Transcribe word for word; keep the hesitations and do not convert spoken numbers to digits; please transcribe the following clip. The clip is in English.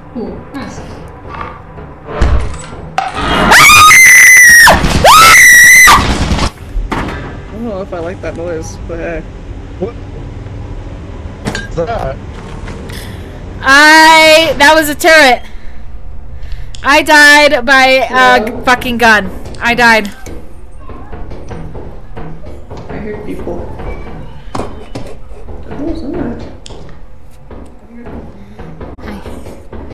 Cool. Nice. I don't know if I like that noise, but hey. What? What's that? I... That was a turret. I died by a Yeah. fucking gun. I died. I hear people. What was that?